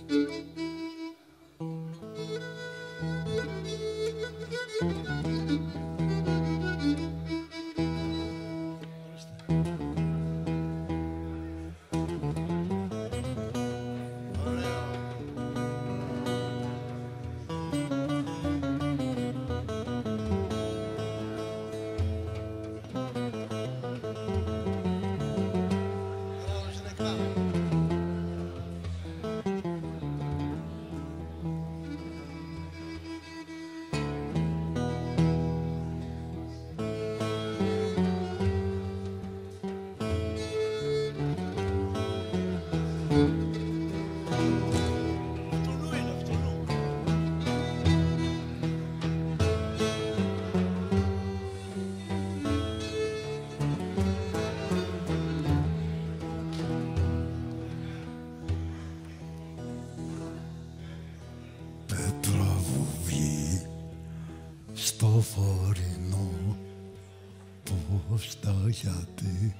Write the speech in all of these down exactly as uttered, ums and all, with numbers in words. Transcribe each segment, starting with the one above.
στο φορεινό πως τα γιατί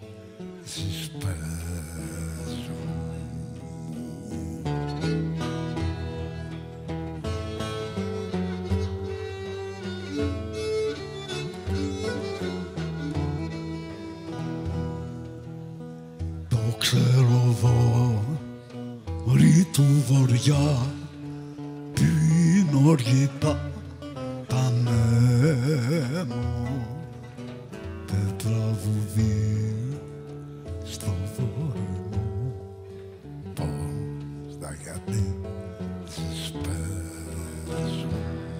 συσπέζουν. Το ξέρω εδώ, ρί του βοριά, την οργητά τα νέμω, τετραβουδί στο βορεινό, πως τα γιατί συσπέζουν.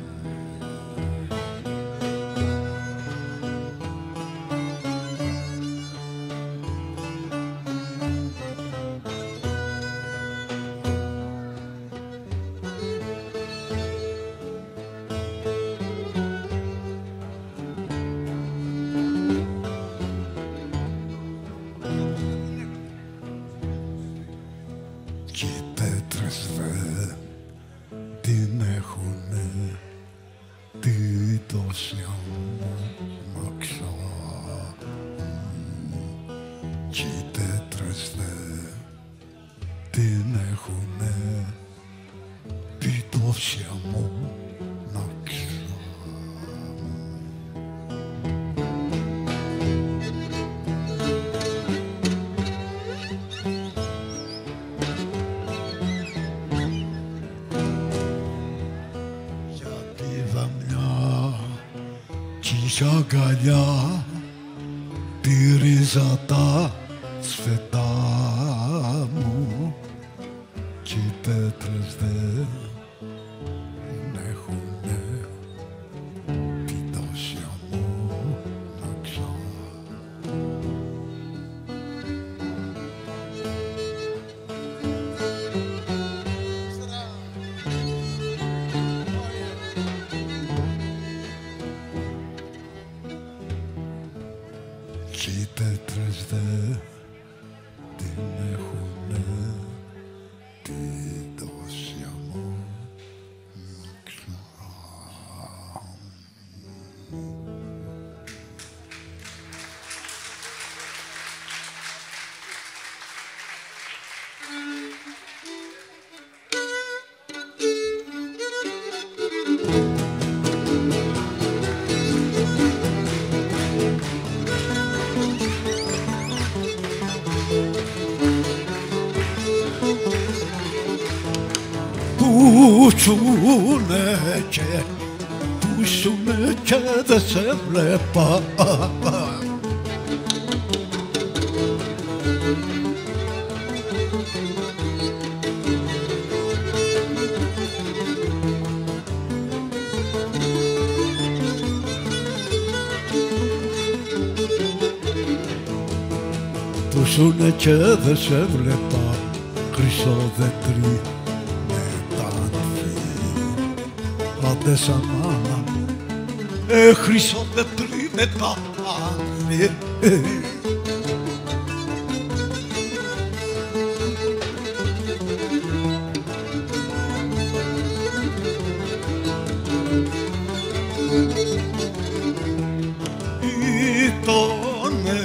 Κι οι πέτρες δε την έχουνε τη τόση αμάξα. Κι οι πέτρες δε την έχουνε τη τόση αμάξα. Κι αγκαλιά τη ρίζα τα σφετά μου κι οι πέτρες δεν έχουνε τη τόση αμόναξα. Κι οι πέτρες δε την έχουνε την τόση αμόναξα. Πούσουνε και, πούσουνε και δε σε βλέπα. Πούσουνε και δε σε βλέπα, χρυσό δέντρι. Άντε σαν μάνα μου, ε, χρυσό δέντρι με τα άνθη. Ήτονε,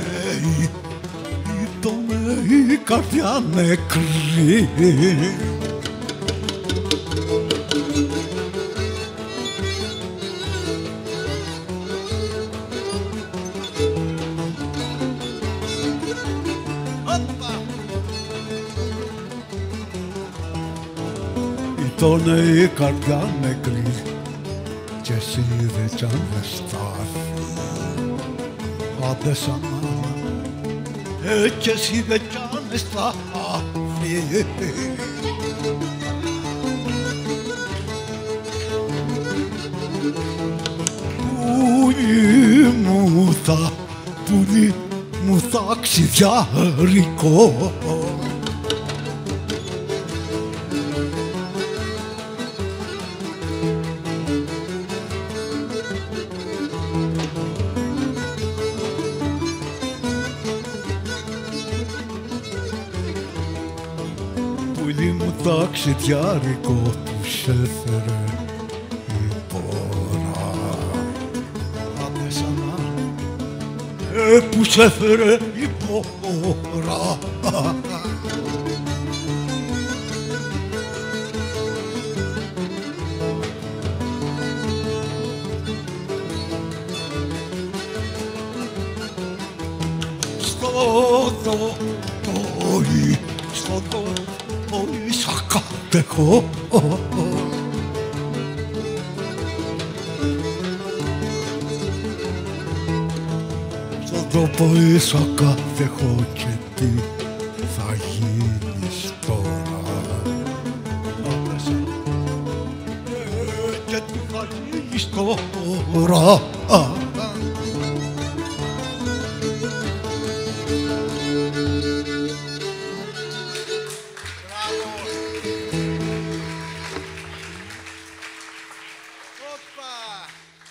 ήτονε η καρδιά νεκρή. σκότωνε η καρδιά νεκρή κι εσύ δε κι αν δε στάθει. Άντε σαν ε, κι εσύ δε κι αν δε στάθει. Πουλί μου θα, πουλί μου θα ξηδιάρικο. Πουλί μου θα ξηδιάρικο που σε έφερε η πόρα. Άντε σαν ε, που σε έφερε η πόρα. Στο δωρή, στο δωρή σ' κατέχω. Στο δωρή σ' κατέχω και τι θα γίνεις τώρα. Και τι θα γίνεις τώρα. Όπα!